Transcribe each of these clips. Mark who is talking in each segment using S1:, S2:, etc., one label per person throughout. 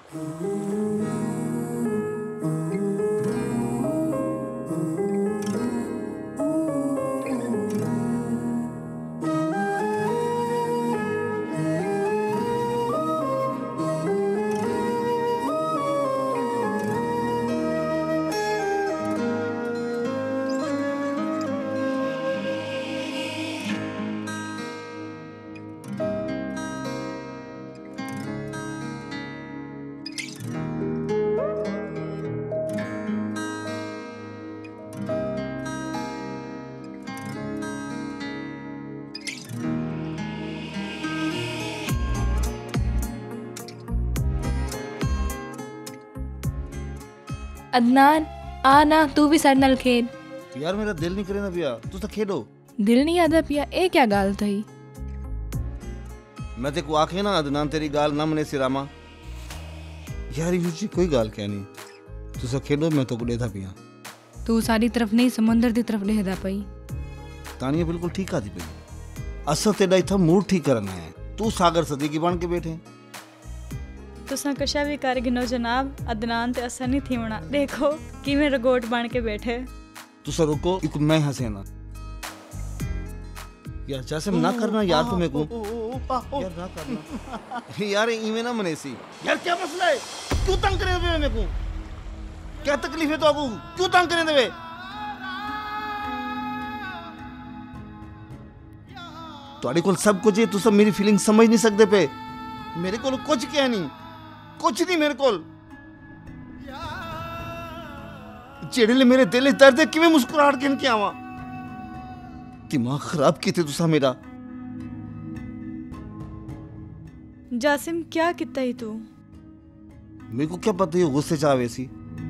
S1: अदनान आना तू भी साढ़े नाल खेल।
S2: यार मेरा दिल नहीं करे ना पिया, तुस खेलो।
S1: दिल नहीं आदा पिया, ए क्या गाल थई?
S2: मैं ते को आखे ना अदनान तेरी गाल ना मने सिरामा। यार ये जी कोई गाल क्या नहीं, तुस खेलो मैं तो को देता पिया।
S1: तू सारी तरफ नहीं समुंदर दी तरफ देदा पई।
S2: तानिया बिल्कुल ठीक आती पई। असल तेरा इथा मूड ठीक करना है, तू सागर सदीकी बन के बैठे।
S3: तुसा कशा भी कर गिनो जनाब, अदनान ते असर नहीं थीवना। देखो कि मैं रगोट बन के बैठे।
S2: तुसा रुको, एक मैं हंसे ना यार। जैसे ना करना यार, तू मेरे को यार ना करना यार, इवें ना मनेसी यार। क्या मसला है? क्यों तंग करे हुए मेरे को? क्या तकलीफ है तो आपको? क्यों तंग करे हुए? तुम्हारे को सब कुछ है, तू सब मेरी फीलिंग समझ नहीं सकते पे। मेरे को कुछ क्या नहीं, कुछ नहीं मेरे को। जेड़े मेरे दिल दर्द है कि मैं मुस्कुराहट गिन के आवा। दिमाग खराब की थे तुसा मेरा।
S3: जासिम क्या किता ही तू?
S2: मेरे को क्या पता है गुस्से चाहे सी।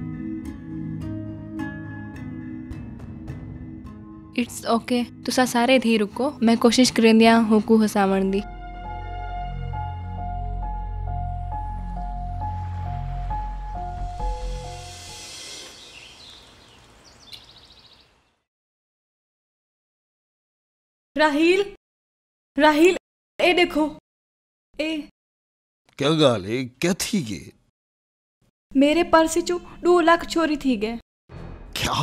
S1: इट्स ओके, तुसा सारे थी रुको, मैं कोशिश करेंदिया होकू हसावण दी।
S3: राहील, राहील, ए देखो, ए
S2: क्या गाल है? क्या थी ये?
S3: मेरे पर्स चो 2 लाख चोरी थी गए।
S2: क्या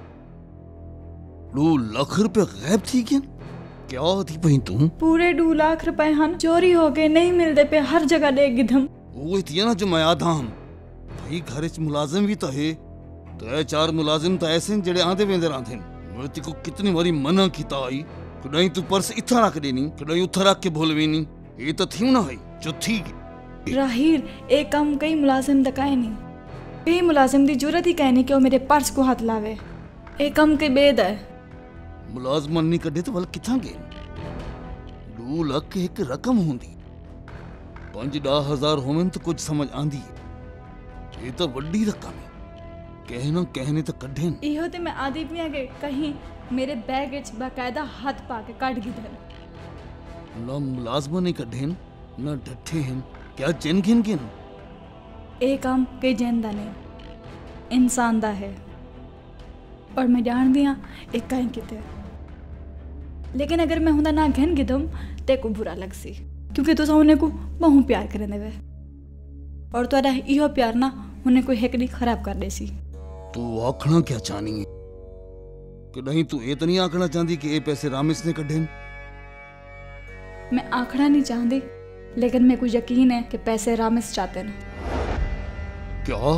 S2: 2 लाख रुपए गायब थी क्या? क्या थी भाई तुम?
S3: पूरे 2 लाख रुपए हन चोरी हो गए, नहीं मिलते पे हर जगह देख गिधम।
S2: वो थी ना जो मैं याद हम भाई घर च मुलाजिम भी तो है, तो 4 मुलाजिम तो ऐसे जड़े आंदे वेंदे रहंदे। मैं को कितनी बारी मना कीता आई, कहीं तू पर्स इथा रख देनी, कहीं उथा रख के भूलवी नहीं। ये तो थी ना है जो थी।
S3: राहील एक काम कई मुलाजिम दकाए नहीं, कई मुलाजिम दी जरूरत ही कहनी कि वो मेरे पर्स को हाथ लावे। एक काम के बेद है
S2: मुलाजमन नहीं कढ़े तो वल किथा गए? 2 लाख एक रकम होंदी, 5-10 हजार होवन तो कुछ समझ आंदी। ये तो वड्डी रकम है, कहना कहने तो कढ़े।
S3: इहो ते मैं आदि पिया के कहीं मेरे बैग विच बाकायदा हाथ पा के काट गिधन।
S2: ना मुलाजमन नहीं कढ़े ना डठे हैं, क्या जिन गिन गिन?
S3: ए काम के जेंदा नहीं, इंसान दा है। और मैं जान दिया एक कहीं किते, लेकिन अगर मैं हुंदा ना घन गिधम ते को बुरा लग सी, क्योंकि तुसा उन्हें को बहु प्यार करे देवे, और तोरा इहो प्यार ना उन्हें कोई हेकड़ी खराब कर देसी।
S2: तू आखना क्या चाहनी है? कि नहीं तू ये तो नहीं आखना चाहती कि ये पैसे रामेश ने कढ़े?
S3: मैं आखना नहीं चाहती, लेकिन मेरे को यकीन है कि पैसे रामेश चाहते ना।
S2: क्या?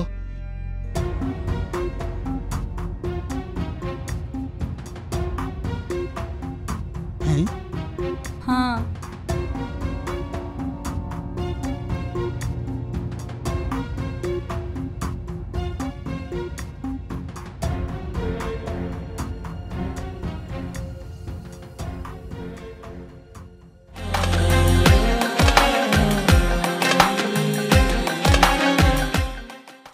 S3: हाँ,